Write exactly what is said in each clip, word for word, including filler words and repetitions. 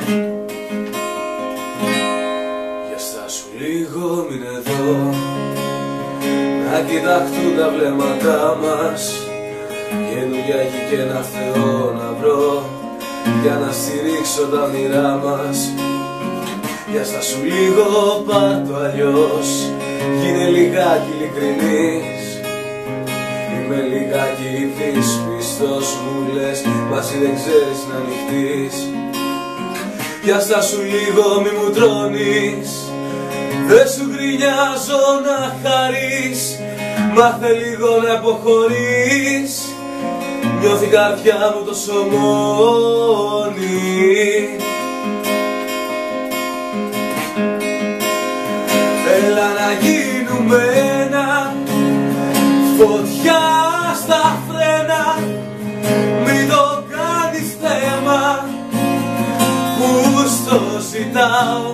Για στάσου λίγο, μην εδώ, να κοιταχτούν τα βλέμματά μας. Καινούρια έχει και ένα Θεό να βρω, για να στηρίξω τα όνειρά μας. Για στάσου λίγο, πάρ' το αλλιώς, γίνε λιγάκι ειλικρινής. Είμαι λιγάκι δυσπιστός, μου λες, μα εσύ δεν ξέρεις να ανοιχτείς. Για στάσου λίγο, μη μου τρώνεις, δεν σου γκρινιάζω να χαρείς. Μάθε λίγο να υποχωρείς, νιώθει η καρδιά μου τόσο μόνη. Έλα να γίνουμε ένα, φωτιά στα φρένα, μην το κάνεις θέμα, που στο ζητάω.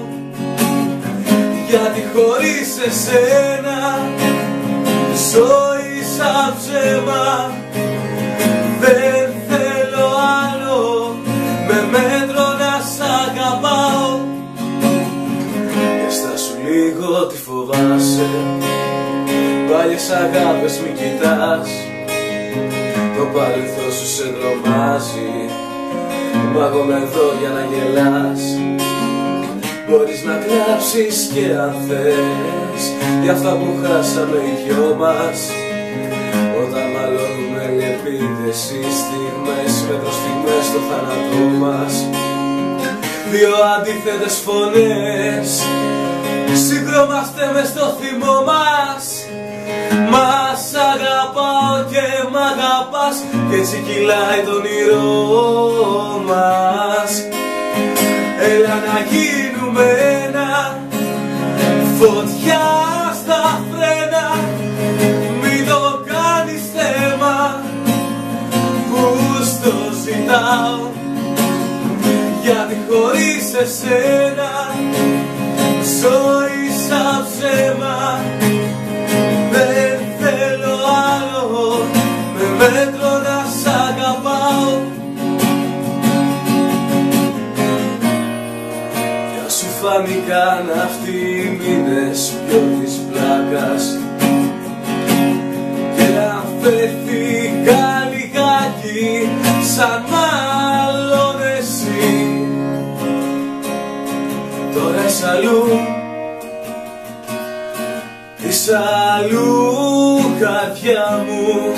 Γιατί χωρίς εσένα ζωή σαν ψέμα. Δεν θέλω άλλο, με μέτρο να σ' αγαπάω. Για στάσου λίγο, τι φοβάσαι, παλιές αγάπες μη κοιτάς. Το παρελθόν σου σε τρομάζει, μα εγώ είμαι εδώ για να γελάς. Μπορείς να κλάψεις και αν θες, για αυτά που χάσαμε οι δυο μας. Όταν μαλώνουμε λεπίδες οι στιγμές, μετροστιγμές στο θάνατό μας. Δύο αντίθετες φωνές, συγκρόμαστε μες στο θυμό μας. Μας αγαπάω και μ' αγαπάς, κι έτσι κυλάει το όνειρό μας. Έλα να γίνουμε ένα, φωτιά στα φρένα, μην το κάνεις θέμα, που στο ζητάω. Γιατί χωρίς εσένα ζωή σαν ψέμα. Δεν θέλω άλλο, με μέτρο να σ' αγαπάω. Κι ας σου φάνηκαν αυτοί οι μήνες πιο της πλάκας, και αν φέθηκα λιγάκι σαν μάλλον εσύ, τώρα είσαι αλλού, είσαι αλλού καρδιά μου.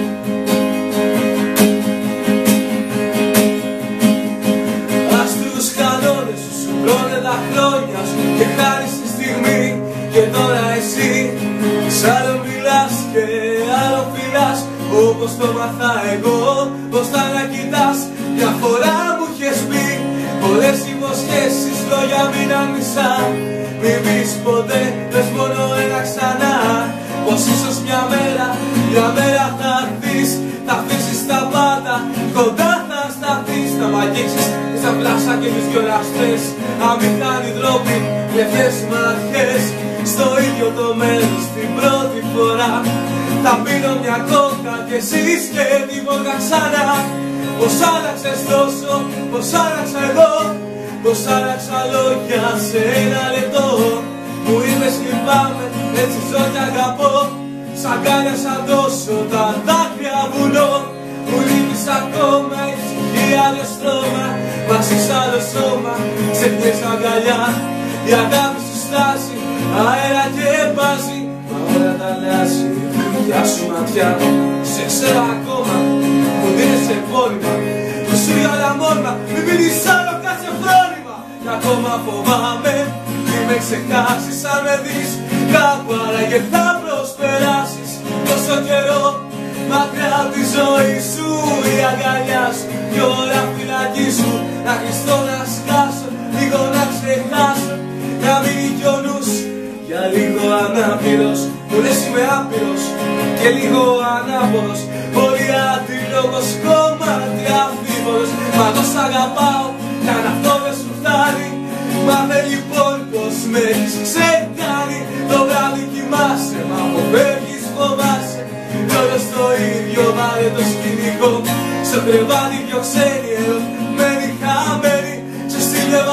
Ας τους κανόνες σου σου βρώνε τα χρόνια σου και χάρης τη στιγμή. Και τώρα εσύ σ' άλλο μιλάς και άλλο φυλάς, όπως το μάθα εγώ, πως θα να κοιτάς. Μια φορά μου είχες πει πολλές υποσχέσεις, λόγια μείναν μισά. Μην πεις ποτέ, πες μόνο ένα ξανά, πως ίσως μια μέρα, μια μέρα θα έρθεις. Θα αφήσεις τα πάντα, κοντά θα σταθείς. Θα μ' αγγίξεις, θα πλάσα και τις δυο λαστές. Αμηχάνοι τρόποι, λευκές ματιές, στο ίδιο το μέρος την πρώτη φορά. Θα πίνω μια κόκα κι εσείς και τίποτα ξανά. Πως άλλαξες τόσο, πως άλλαξα εγώ, πως άλλαξα λόγια σε ένα λεπτό. Μου είπες λυπάμαι, έτσι ζω κι αγαπώ. Σ' αγκάλιασα τόσο, τα δάκρυα βουνό. Μου λείπεις ακόμα η ψυχή άλλο στρώμα, μαζί σ' άλλο σώμα, ξεχνιές αγκαλιά. Η αγάπη σου στάζει, αέρα και μπάζει, μα όλα τα αλλάζει. Γεια σου ματιά, σε ξέρω ακόμα, μου δίνεις επώνυμα. Μου σου για όλα μόνα, μην πίνεις άλλο κάτσε φρόνημα. Κι ακόμα φοβάμαι, μη με ξεχάσεις. Αν με δεις κάπου άραγε θα προσπεράσεις. Τόσο καιρό μακριά απ' τη ζωή σου, η αγκαλιά σου κι όλα φυλακή σου. Να κλειστώ να σκάσω, λίγο να ξεχάσω, να μείνει κι ο νους για λίγο ανάπηρος. Μου λες είμαι άπειρος και λίγο ανάποδος, πολύ αντίλογος, κομμάτι αμφίβολος. Μα το σ' αγαπάω, κι αν αυτό δεν σου φτάνει, μάθε λοιπόν πως με έχεις ξεκάνει. Το βράδυ κοιμάσαι, μα αποφεύγεις, φοβάσαι, κι όλος το ίδιο βάλε το σκηνικό. Στο κρεβάτι πιο ξένοι, ερωτημένοι, χαμένοι, σε στήλευα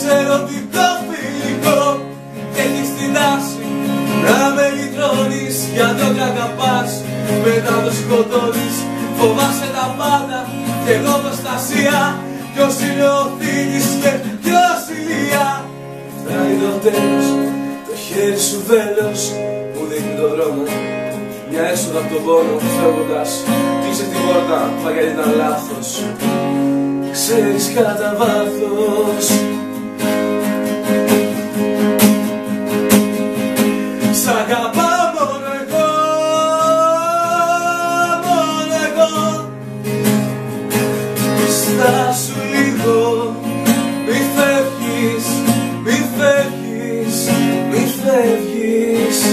ερωτικό φιλικό και έχεις την τάση να με λυτρώνεις γιατί ό,τι αγαπάς μετά το σκοτώνεις. Φοβάσαι τα πάντα και εγώ προστασία, ποιος είναι ο θήτης και ποιος ηλία. Φτάνει το τέλος, το χέρι σου βέλος μου δείχνει το δρόμο, μια έσοδο από τον πόνο. Φεύγοντας κλείσε την πόρτα, μα γιατί ήταν λάθος, ξέρεις κατά βάθος. Σ' αγαπάω μόνο εγώ, μόνο εγώ. Στάσου λίγο, μη φεύγεις, μη φεύγεις, μη φεύγεις.